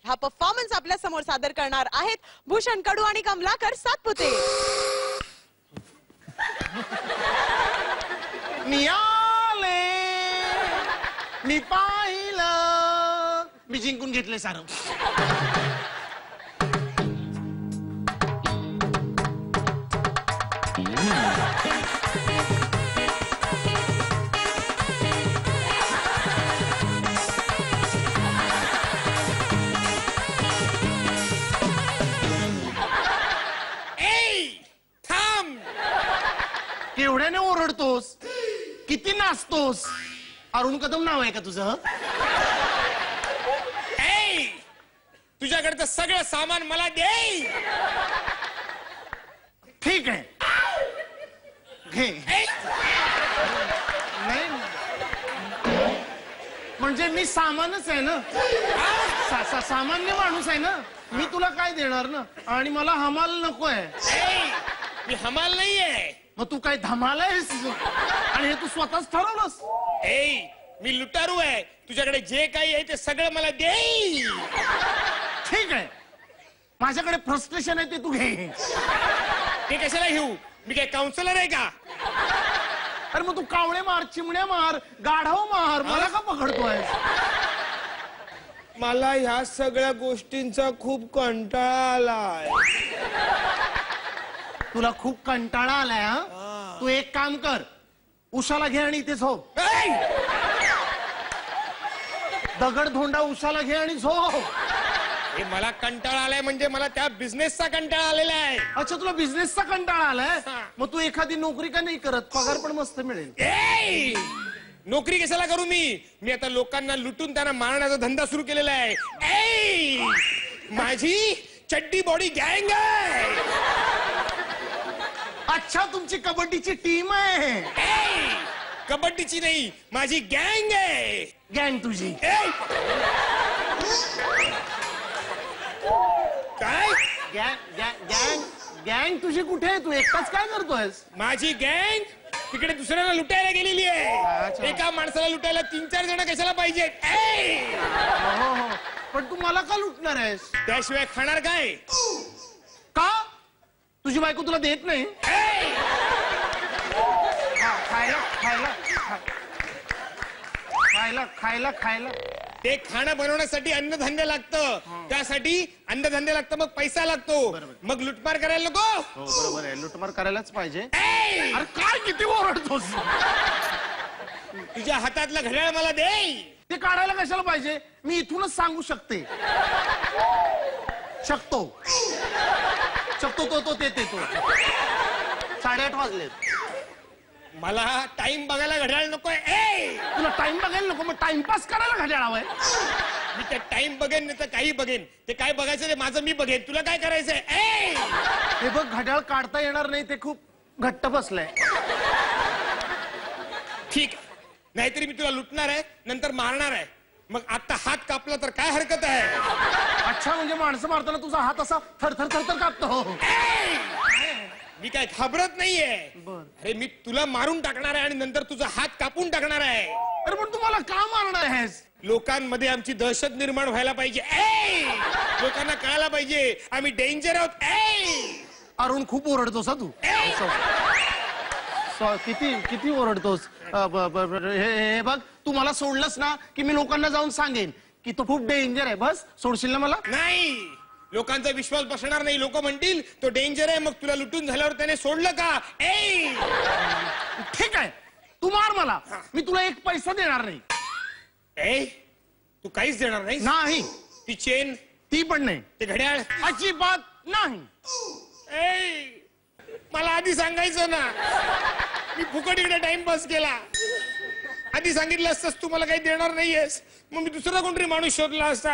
हा परफॉर्मन्स आपल्या समोर सादर करणार आहेत भूषण कडू आणि कमलाकर सातपुते. मी पाहिलं, मी जिंकून घेतले सारं. केवढ्याने ओरडतोस, किती नाचतोस? अरुण कदम नाव आहे का तुझं? तुझ्याकडचं सगळं सामान मला दे. ठीक आहे, घे. नाही म्हणजे मी सामानच आहे ना, सामान्य माणूस आहे ना मी. तुला काय देणार ना, आणि मला हमाल नको आहे. मी हमाल नाहीये. मग तू काय धमाल आहेस? आणि हे तू स्वतःच ठरवलंस? मी लुटारू आहे. तुझ्याकडे जे काही आहे ते सगळं मला दे. ठीक आहे, माझ्याकडे फ्रस्ट्रेशन आहे ते तू घे. ते कशाला घेऊ? मी काय काउन्सिलर आहे का? अरे मग तू कावळे मार, चिमण्या मार, गाढव मार, मला का पकडतोय? मला ह्या सगळ्या गोष्टींचा खूप कंटाळा आलाय. तुला खूप कंटाळा आलाय? तू एक काम कर, उशाला घे आणि इथे झोप. दगड धोंडा उशाला घे आणि झोप. हे मला कंटाळा आलाय म्हणजे मला त्या बिझनेसचा कंटाळा आलेला आहे. अच्छा, तुला बिझनेसचा कंटाळा आलाय? मग तू एखादी नोकरी का नाही करत? पगार पण मस्त मिळेल. नोकरी कशाला करू? मी आता लोकांना लुटून त्यांना मारण्याचा धंदा सुरू केलेला आहे. माझी चड्डी बॉडी गँग आहे. अच्छा, तुमची कबड्डीची टीम आहे? कबड्डीची नाही, माझी गँग आहे. गँग तुझी? काय गँग तुझी कुठे आहे? तू एकटाच काय करतोयस? माझी गँग तिकडे दुसऱ्याला लुटायला गेलेली आहे. एका माणसाला लुटायला 3-4 जण कशाला पाहिजेत? हो, पण तू मला का लुटणार आहेस? त्याशिवाय खाणार काय? का? तुझी बायको तुला देत नाही? खायला ते खाणं बनवण्यासाठी अन्नधान्य लागतं. त्यासाठी अन्नधान्य लागतं, मग पैसा लागतो. मग लुटमार करायला नको? हो बरोबर आहे, लुटमार करायलाच पाहिजे. अरे काय किती ओरडतोस? तुझ्या हातातलं घड्याळ मला दे. ते काढायला कशाला पाहिजे? मी इथूनच सांगू शकतो. तो 8:30 वाजलेत. मला टाइम बघायला घड्याळ नकोय. तुला टाइम बघायला नको, मग टाइमपास करायला घड्याळ हवाय? मी ते टाइम बघेन नाही तर काही बघेन. ते काय बघायचं ते माझं मी बघेन. तुला काय करायचंय? हे बघ, घड्याळ काढता येणार नाही, ते खूप घट्ट बसलंय. ठीक आहे, नाहीतरी मी तुला लुटणार आहे, नंतर मारणार आहे. मग आता हात कापला तर काय हरकत आहे? अच्छा, म्हणजे माणसं मारताना तुझा हात असा थर कापतो? मी काय घाबरत नाहीये. अरे मी तुला मारून टाकणार आहे आणि नंतर तुझा हात कापून टाकणार आहे. अरे पण तू मला का मारणार आहेस? लोकांमध्ये आमची दहशत निर्माण व्हायला पाहिजे. लोकांना कळायला पाहिजे आम्ही डेंजर आहोत. अरुण, खूप ओरडतोस तू. किती ओरडतोस? हे बघ, तू मला सोडलंस ना की मी लोकांना जाऊन सांगेन की तो खूप डेंजर आहे. बस सोडशील ना मला? नाही, लोकांचा विश्वास बसणार नाही. लोक म्हणतील तो डेंजर आहे, मग तुला लुटून झाल्यावर त्याने सोडलं का? ठीक आहे, तू मार मला, मी तुला एक पैसा देणार नाही. तू काहीच देणार नाही? नाही. ती चेन? ती पण नाही. ते घड्याळ? अजिबात नाही. मला आधी सांगायचं ना. मी फुकट इकडे टाइमपास केला. आधी सांगितलं असतंस तू मला काही देणार नाहीयेस, मग मी दुसरा कोणतरी माणूस शोधला असता.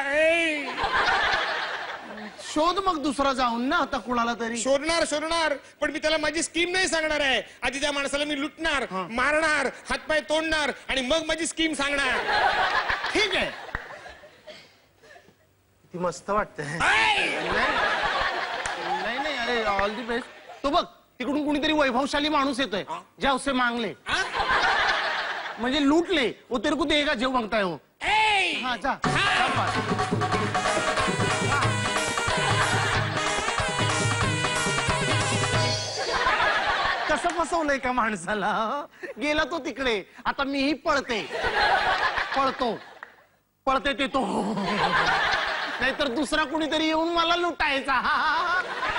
शोध मग दुसरा जाऊन ना, आता कुणाला तरी. शोधणार, पण मी त्याला माझी स्कीम नाही सांगणार आहे. आधी त्या माणसाला मी लुटणार, मारणार, हातपाय तोडणार आणि मग माझी स्कीम सांगणार. ठीक आहे, ती मस्त वाटते. नाही, अरे ऑल दी बेस्ट. तो बघ, तिकडून कुणीतरी वैभवशाली माणूस येतोय. जाओ से मांगले, म्हणजे लूटले. वो तेरे को देगा जो मांगता है वो. हाँ, जा. फसवलंय का माणसाला? गेला तो तिकडे, आता मीही पळते. पळते ते तो, नाहीतर दुसरा कुणीतरी येऊन मला लुटायचा.